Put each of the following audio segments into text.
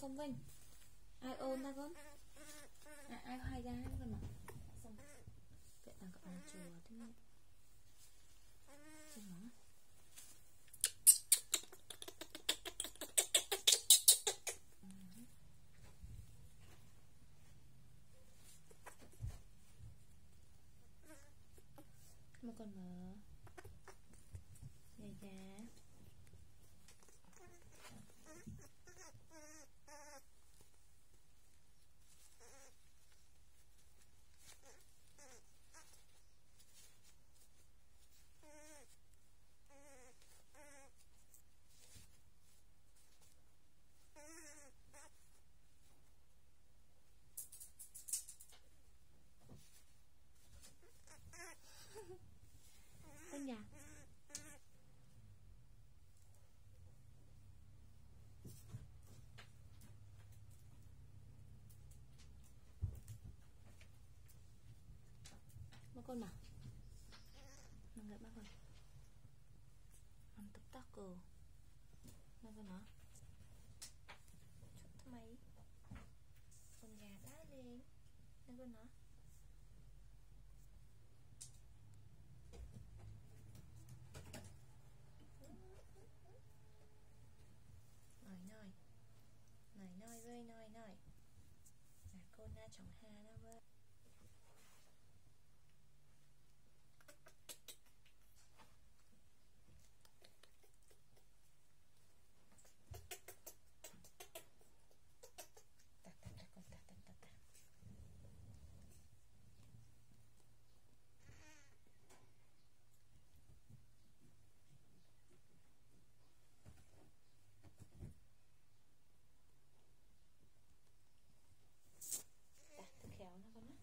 không Vinh? Ai ôn ta con? Ai hay ra con mà? Xong vậy là cậu chùa thế này. Xem nó. Một con mở. Đây ra. Con nhà. Một con mà. Nằm lại bác con. Nằm tập tắc cờ. Nằm con nó. Chút thầm mấy. Con gà đá lên. Nằm con nó. Nói với nói là con na chồng ha đó với con ta khéo nó con á.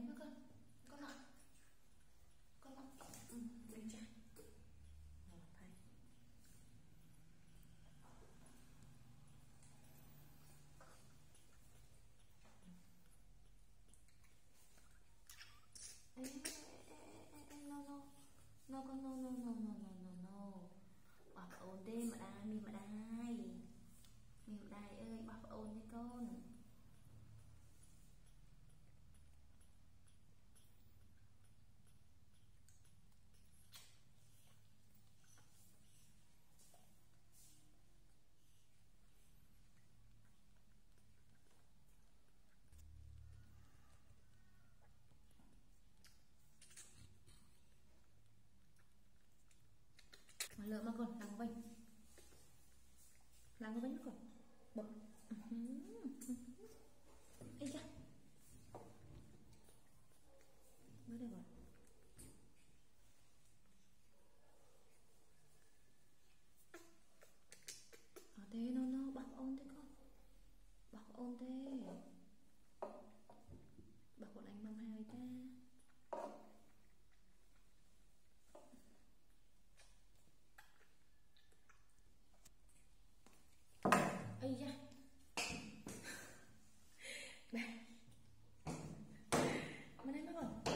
đấy mất con ạ, bên trái thầy. No con no. Bà ổn đi mà đai, mi mà đai ơi, bà ổn đi con. Mà lỡ mà con làm cái bánh con bập. Ây da, bữa đây rồi. Ở thế nó bác ôn thế con, bác ôn thế, bác bọn anh mong hai cha. Ây da, bên đây bác con.